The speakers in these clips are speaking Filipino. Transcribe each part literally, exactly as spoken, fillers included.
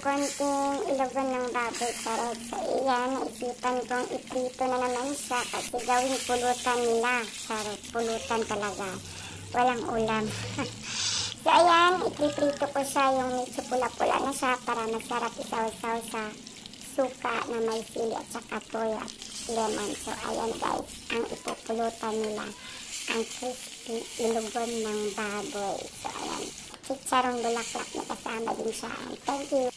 konting ilogon ng baboy karet. So, iyan, naisipan kong iprito na naman siya kasi gawing pulutan nila. Charot, pulutan talaga. Walang ulam. So, ayan, ipiprito ko siya yung medyo pula-pula na siya para masarap isaw-saw sa suka na may sili at saka toyo at lemon. So, ayan guys, ang ipupulutan nila. Ang crispy ilogon ng baboy. So, ayan. Chicharong bulaklak na kasama din siya. Thank you.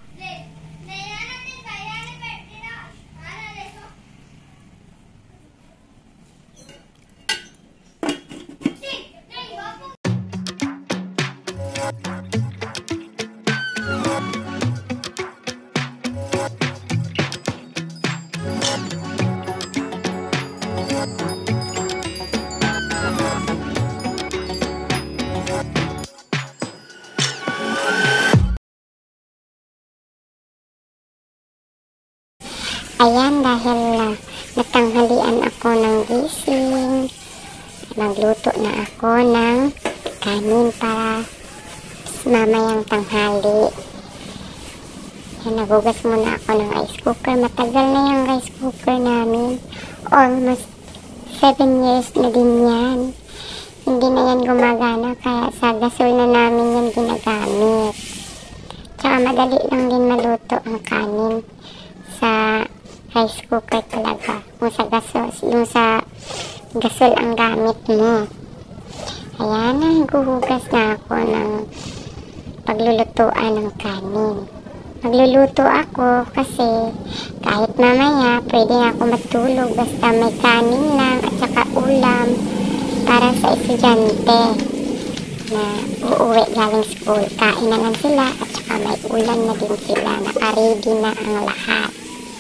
Ayan, dahil uh, natanghalian ako ng gising, magluto na ako ng kanin para mamayang tanghali. Ayan, nagugas muna ako ng rice cooker. Matagal na yung rice cooker namin. Almost seven years na din yan. Hindi na yan gumagana, kaya sa gasol na namin yan ginagamit. Tsaka madali lang din maluto ang kanin sa rice cooker talaga. Kung sa gasol, yung sa gasol ang gamit mo. Ayan, naghuhugas na ako ng paglulutuan ng kanin. Magluluto ako kasi kahit mamaya pwede na ako matulog basta may kanin lang at saka ulam para sa estudyante na uuwi galing school. Kain na lang sila at saka may ulam na din sila. Naka-ready na ang lahat.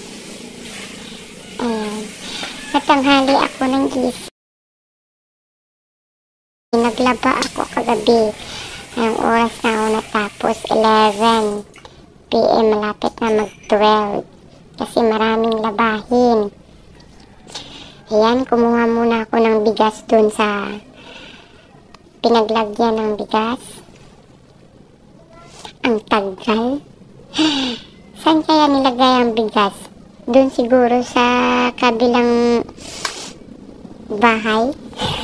Ayan. Natanghali ako ng gising. Naglaba ako kagabi. Ang oras na ako natapos, eleven p m Malapit na mag-twelve. Kasi maraming labahin. Ayan, kumuha muna ako ng bigas dun sa pinaglagyan ng bigas. Ang tagal. Saan kaya nilagay ang bigas? Doon siguro sa kabilang bahay.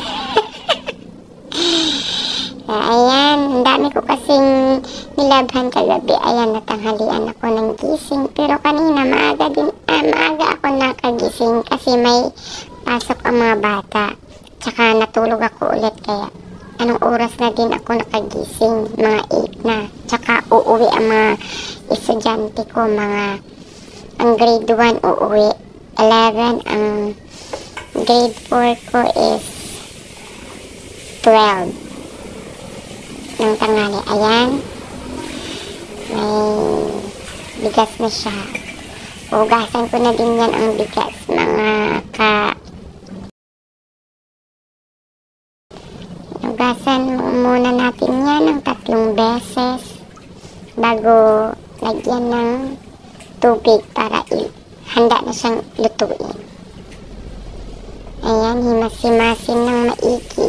Ayan, ang dami ko kasing nilabhan kagabi. Ayan, natanghalian ako ng gising. Pero kanina, maaga din, ah, maaga ako nakagising kasi may pasok ang mga bata. Tsaka natulog ako ulit kaya anong oras na din ako nakagising? Mga eight na. Tsaka uuwi ang mga estudyante ko, mga ang grade one uuwi, eleven, ang grade four ko is twelve ng tanghali. Ayan, may bigas na siya. Hugasan ko na din yan ang bigas, mga ka hugasan muna natin yan ng tatlong beses bago lagyan ng tubig para handa na siyang lutuin. Ayan, himas-himasin ng maigi.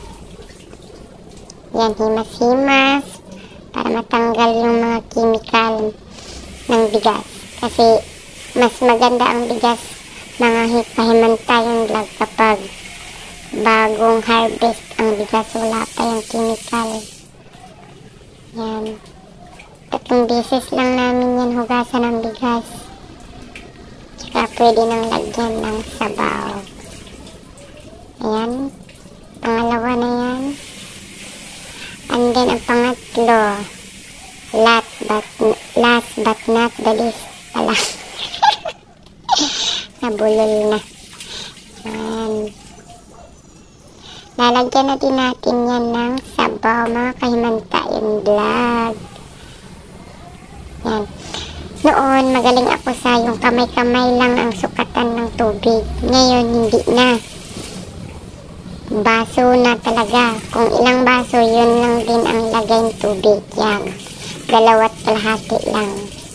Yan, himas-himas para matanggal yung mga chemical ng bigas. Kasi mas maganda ang bigas, mga pahimantayang lag kapag bagong harvest ang bigas, wala pa yung chemical. Yan. Tatlong beses lang namin yan hugasan ng bigas. Tsaka pwede nang lagyan ng sabaw. Ayan. Pangalawa na yan. And then ang pangatlo, last but, last but not the least pala. Nabulol na. Ayan. Lalagyan na din natin yan ng sabaw, mga kahimantayang vlog. Yan. Noon, magaling ako sa yung kamay-kamay lang ang sukatan ng tubig. Ngayon, hindi na. Baso na talaga. Kung ilang baso, yun lang din ang lagay ng tubig. Yan. Dalawat kalahati lang.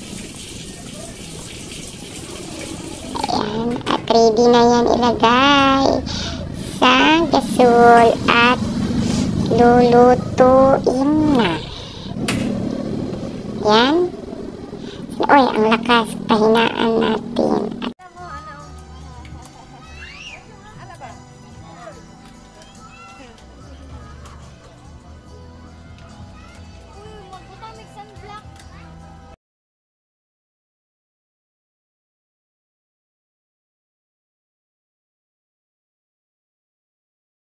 Ayan. At ready na yan ilagay sa gasol at lulutuin na. Yan. Uy, ang lakas. Pahinaan natin.